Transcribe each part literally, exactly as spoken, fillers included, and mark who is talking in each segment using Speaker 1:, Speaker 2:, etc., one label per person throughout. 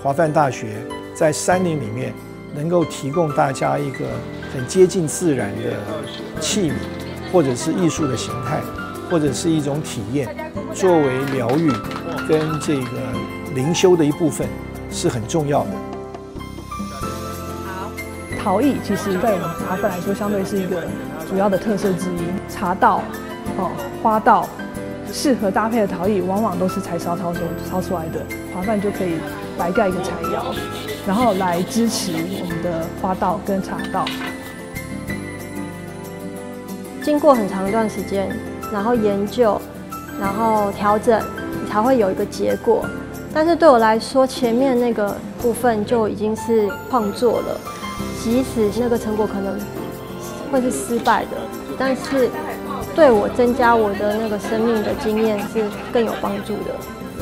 Speaker 1: 华梵大学在山林里面能够提供大家一个很接近自然的器皿，或者是艺术的形态，或者是一种体验，作为疗愈跟这个灵修的一部分，是很重要的。
Speaker 2: 陶艺其实在我们华梵来说，相对是一个主要的特色之一。茶道、哦花道，适合搭配的陶艺，往往都是柴烧陶手烧出来的。华梵就可以来盖一个柴窑，然后来支持我们的花道跟茶道。
Speaker 3: 经过很长一段时间，然后研究，然后调整，才会有一个结果。但是对我来说，前面那个部分就已经是创作了，即使那个成果可能会是失败的，但是对我增加我的那个生命的经验是更有帮助的。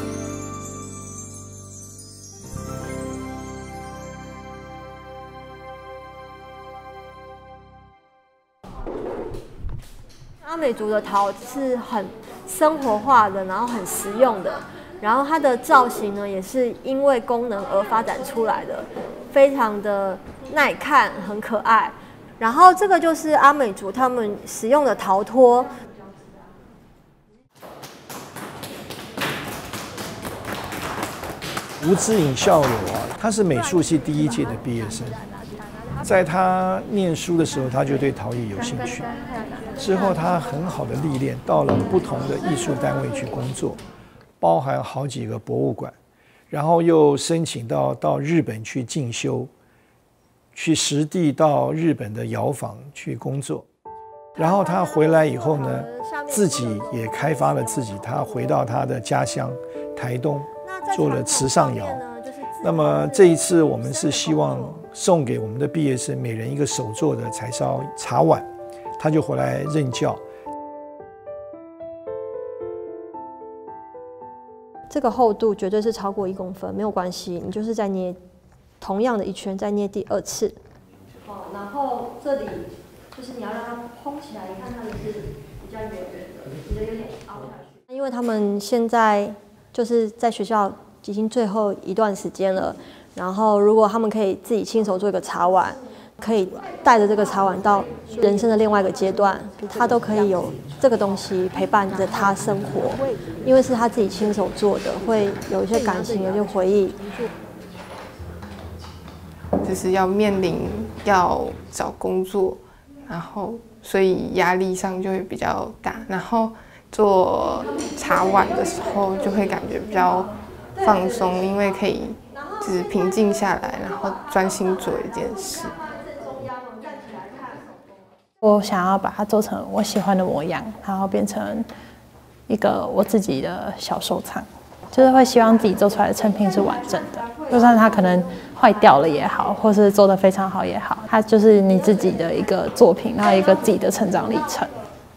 Speaker 3: 阿美族的陶是很生活化的，然后很实用的，然后它的造型呢也是因为功能而发展出来的，非常的耐看，很可爱。然后这个就是阿美族他们使用的陶托。
Speaker 1: 吴之颖校友啊，他是美术系第一届的毕业生，在他念书的时候，他就对陶艺有兴趣。之后他很好的历练，到了不同的艺术单位去工作，包含好几个博物馆，然后又申请到到日本去进修，去实地到日本的窑坊去工作。然后他回来以后呢，自己也开发了自己，他回到他的家乡台东，做了池上窑。那么这一次我们是希望送给我们的毕业生每人一个手做的柴烧茶碗，他就回来任教。
Speaker 3: 这个厚度绝对是超过一公分，没有关系，你就是在捏同样的一圈，再捏第二次。好，然后这里就是你要让它蓬起来，你看它的是比较圆圆的，你的有点凹下去。因为他们现在就是在学校已经最后一段时间了，然后如果他们可以自己亲手做一个茶碗，可以带着这个茶碗到人生的另外一个阶段，他都可以有这个东西陪伴着他生活，因为是他自己亲手做的，会有一些感情，有一些回忆。
Speaker 4: 就是要面临要找工作，然后所以压力上就会比较大，然后做茶碗的时候就会感觉比较放松，因为可以就是平静下来，然后专心做一件事。
Speaker 5: 我想要把它做成我喜欢的模样，然后变成一个我自己的小收藏，就是会希望自己做出来的成品是完整的，就算它可能坏掉了也好，或是做得非常好也好，它就是你自己的一个作品，然后一个自己的成长历程。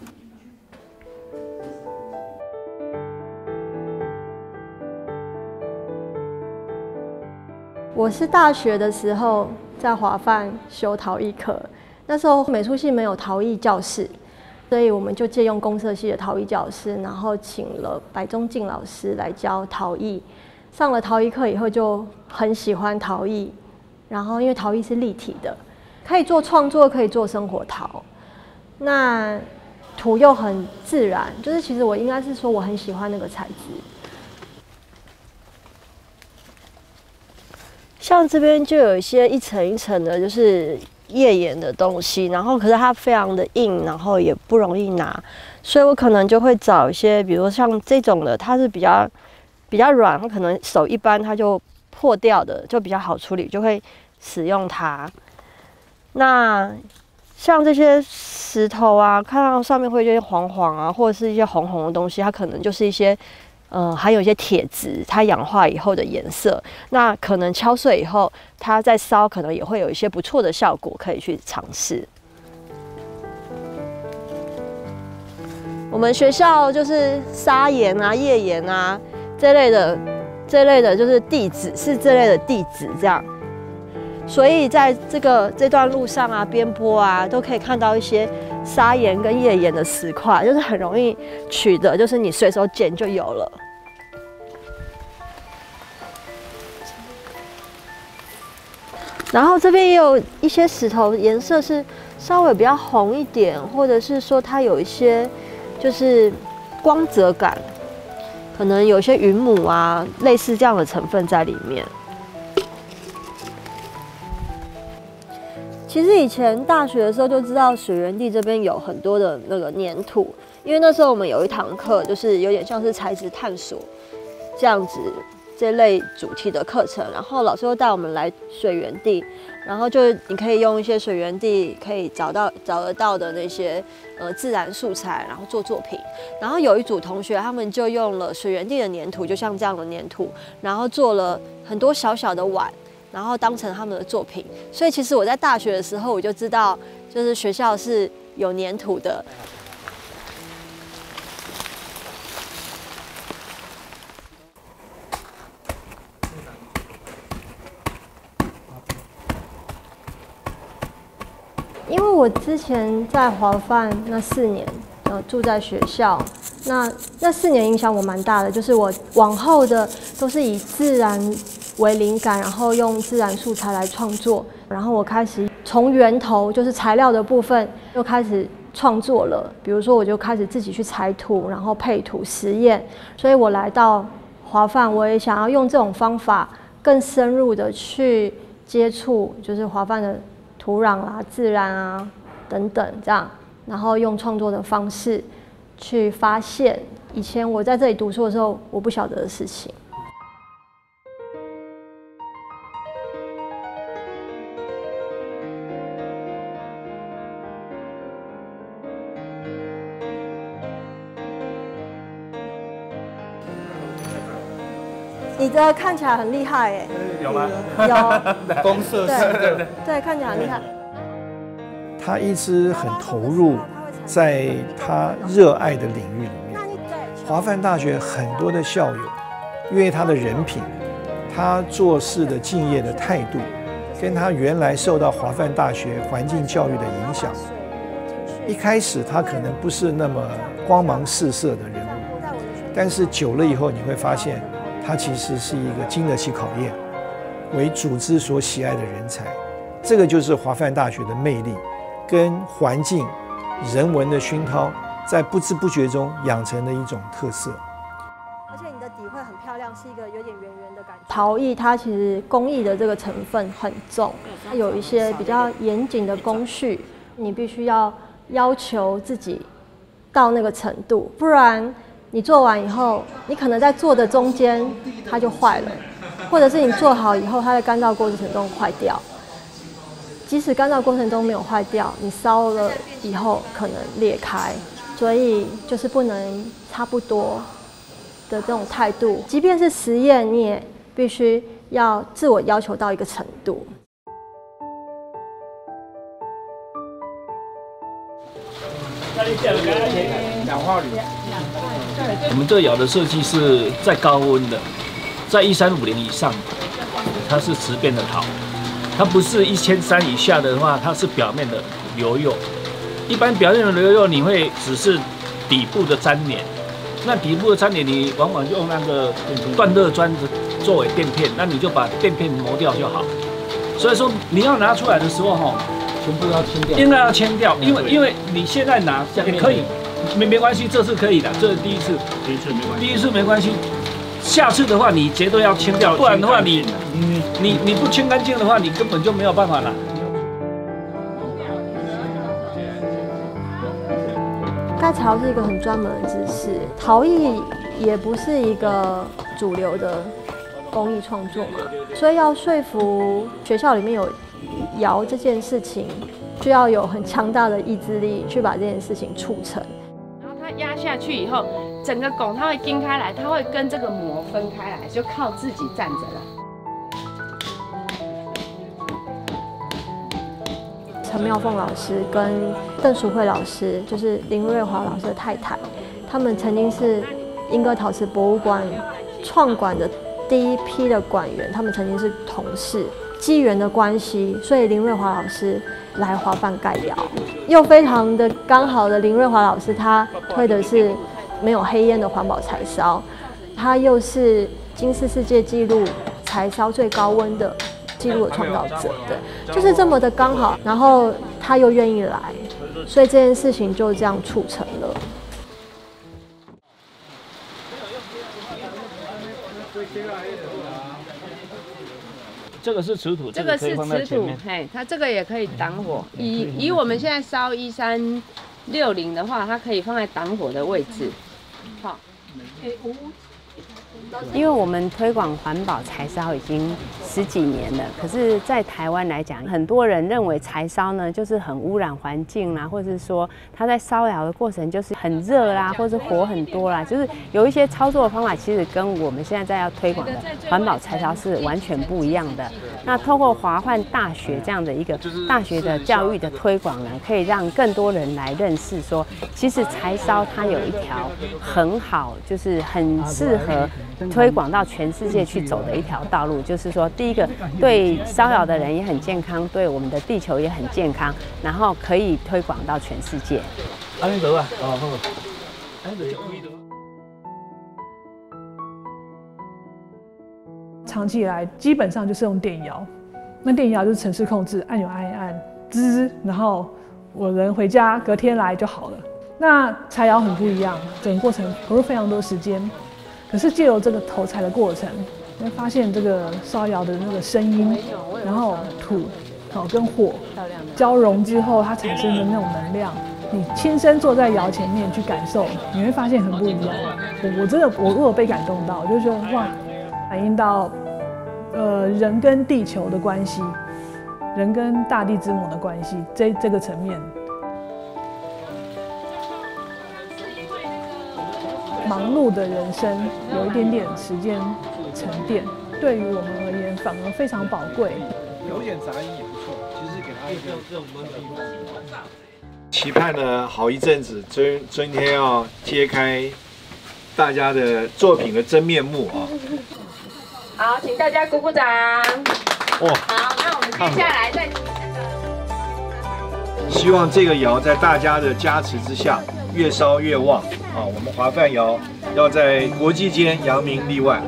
Speaker 3: 我是大学的时候在华梵修陶艺课，那时候美术系没有陶艺教室，所以我们就借用公社系的陶艺教室，然后请了白中进老师来教陶艺。上了陶艺课以后就很喜欢陶艺，然后因为陶艺是立体的，可以做创作，可以做生活陶，那土又很自然，就是其实我应该是说我很喜欢那个材质。像这边就有一些一层一层的，就是页岩的东西，然后可是它非常的硬，然后也不容易拿，所以我可能就会找一些，比如像这种的，它是比较比较软，它可能手一般它就破掉的，就比较好处理，就会使用它。那像这些石头啊，看到上面会有一些黄黄啊，或者是一些红红的东西，它可能就是一些。呃，还有一些铁质，它氧化以后的颜色，那可能敲碎以后，它再烧，可能也会有一些不错的效果，可以去尝试。我们学校就是砂岩啊、页岩啊这类的，这类的就是地质，是这类的地质这样。所以在这个这段路上啊、边坡啊，都可以看到一些砂岩跟页岩的石块，就是很容易取得，就是你随手捡就有了。 然后这边也有一些石头颜色是稍微比较红一点，或者是说它有一些就是光泽感，可能有些云母啊，类似这样的成分在里面。其实以前大学的时候就知道水源地这边有很多的那个粘土，因为那时候我们有一堂课，就是有点像是材质探索这样子这类主题的课程，然后老师又带我们来水源地，然后就你可以用一些水源地可以找到找得到的那些呃自然素材，然后做作品。然后有一组同学他们就用了水源地的粘土，就像这样的粘土，然后做了很多小小的碗，然后当成他们的作品。所以其实我在大学的时候我就知道，就是学校是有粘土的。因为我之前在华范那四年，呃，住在学校，那那四年影响我蛮大的，就是我往后的都是以自然为灵感，然后用自然素材来创作，然后我开始从源头，就是材料的部分，又开始创作了。比如说，我就开始自己去采土，然后配土实验。所以我来到华范，我也想要用这种方法，更深入的去接触，就是华范的土壤啊、自然啊等等这样，然后用创作的方式去发现以前我在这里读书的时候我不晓得的事情。你的看起来很厉害哎，
Speaker 6: 有吗？
Speaker 3: 有，
Speaker 6: 公社式的，
Speaker 3: 对，看起来很厉害。
Speaker 1: 他一直很投入在他热爱的领域里面。华范大学很多的校友，因为他的人品，他做事的敬业的态度，跟他原来受到华范大学环境教育的影响，一开始他可能不是那么光芒四射的人物，但是久了以后你会发现，他其实是一个经得起考验、为组织所喜爱的人才。这个就是华范大学的魅力，跟环境、人文的熏陶，在不知不觉中养成的一种特色。
Speaker 3: 而且你的底会很漂亮，是一个有点圆圆的感觉。陶艺它其实工艺的这个成分很重，它有一些比较严谨的工序，你必须要要求自己到那个程度，不然你做完以后，你可能在做的中间它就坏了，或者是你做好以后，它在干燥过程中坏掉。即使干燥过程中没有坏掉，你烧了以后可能裂开，所以就是不能差不多的这种态度。即便是实验，你也必须要自我要求到一个程度。
Speaker 7: 我们这窑的设计是在高温的，在一三五零以上，它是瓷变的陶，它不是一千三以下的话，它是表面的流釉。一般表面的流釉，你会只是底部的粘连，那底部的粘连，你往往用那个断热砖作为垫片，那你就把垫片磨掉就好。所以说你要拿出来的时候，哈，
Speaker 6: 全部要清掉，
Speaker 7: 应该要清掉，因为因为你现在拿也可以。没没关系，这次可以的，这是第一次，
Speaker 6: 第一次没关系，
Speaker 7: 第一次没关系，下次的话你绝对要清掉，不然的话你你你你不清干净的话，你根本就没有办法拿。
Speaker 3: 盖陶是一个很专门的知识，陶艺也不是一个主流的工艺创作嘛，所以要说服学校里面有窑这件事情，需要有很强大的意志力去把这件事情促成。
Speaker 8: 压下去以后，整个拱它会筋开来，它会跟这个膜分开来，就靠自己站着了。
Speaker 3: 陈妙凤老师跟邓淑慧老师，就是林瑞华老师的太太，他们曾经是莺歌陶瓷博物馆创馆的第一批的馆员，他们曾经是同事。机缘的关系，所以林瑞华老师来华范盖窑，又非常的刚好的林瑞华老师，他推的是没有黑烟的环保柴烧，他又是金氏世界纪录柴烧最高温的记录的创造者，对，就是这么的刚好，然后他又愿意来，所以这件事情就这样促成了。
Speaker 7: 这个是瓷土，
Speaker 8: 这个是瓷土，嘿，它这个也可以挡火。以以我们现在烧一三六零的话，它可以放在挡火的位置。好，
Speaker 9: 因为我们推广环保柴烧已经十几年了，可是，在台湾来讲，很多人认为柴烧呢就是很污染环境啦，或者是说它在烧窑的过程就是很热啦，或者是火很多啦，就是有一些操作的方法，其实跟我们现在在要推广的环保柴烧是完全不一样的。那透过华梵大学这样的一个大学的教育的推广呢，可以让更多人来认识说，其实柴烧它有一条很好，就是很适合推广到全世界去走的一条道路，就是说，第一个对烧窑的人也很健康，对我们的地球也很健康，然后可以推广到全世界。
Speaker 7: 安德啊，哦好，安德
Speaker 2: 长期以来基本上就是用电窑，那电窑就是程式控制，按钮按一按，滋，然后我人回家隔天来就好了。那柴窑很不一样，整个过程投入非常多时间。可是借由这个投柴的过程，你会发现这个烧窑的那个声音，然后土好跟火交融之后，它产生的那种能量，你亲身坐在窑前面去感受，你会发现很不一样。我我真的我我有被感动到，我就觉得哇，反映到呃人跟地球的关系，人跟大地之母的关系，这这个层面。忙碌的人生有一点点时间沉淀，对于我们而言反而非常宝贵。
Speaker 1: 有点杂音也不错，其实给他一个这种温度。
Speaker 10: 期盼了好一阵子，今今天要揭开大家的作品的真面目啊！
Speaker 8: 好，请大家鼓鼓掌。
Speaker 10: 哇，
Speaker 8: 好，那我们接下来再。
Speaker 10: 希望这个窑在大家的加持之下，越烧越旺啊！我们华梵窑要在国际间扬名立万。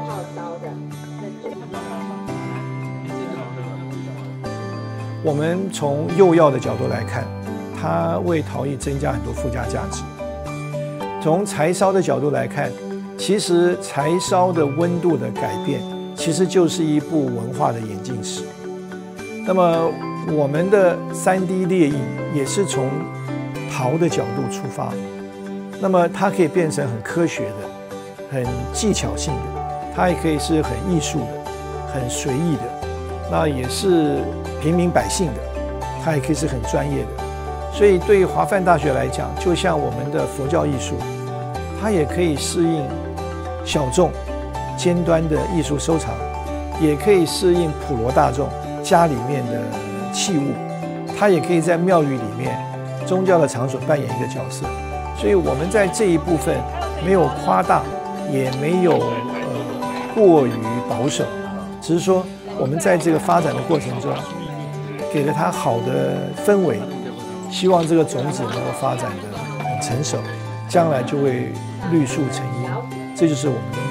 Speaker 1: 我们从釉药的角度来看，它为陶艺增加很多附加价值。从柴烧的角度来看，其实柴烧的温度的改变，其实就是一部文化的演进史。那么我们的三 D 列印也是从陶的角度出发，那么它可以变成很科学的、很技巧性的，它也可以是很艺术的、很随意的，那也是平民百姓的，它也可以是很专业的。所以对于华梵大学来讲，就像我们的佛教艺术，它也可以适应小众、尖端的艺术收藏，也可以适应普罗大众家里面的器物，它也可以在庙宇里面宗教的场所扮演一个角色。所以我们在这一部分没有夸大，也没有呃过于保守，只是说我们在这个发展的过程中，给了它好的氛围，希望这个种子能够发展得很成熟，将来就会绿树成荫，这就是我们的